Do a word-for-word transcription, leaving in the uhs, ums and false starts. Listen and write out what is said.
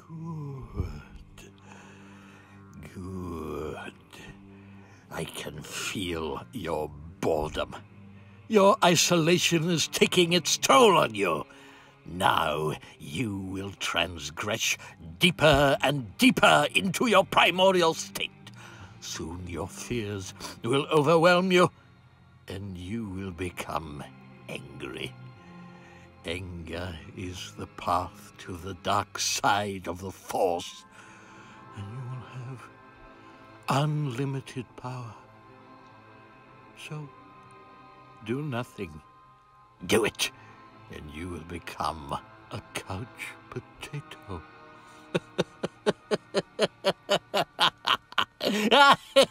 Good. Good. I can feel your boredom. Your isolation is taking its toll on you. Now you will transgress deeper and deeper into your primordial state. Soon your fears will overwhelm you, and you will become angry. Anger is the path to the dark side of the Force, and you will have unlimited power. So, do nothing. Do it, and you will become a couch potato.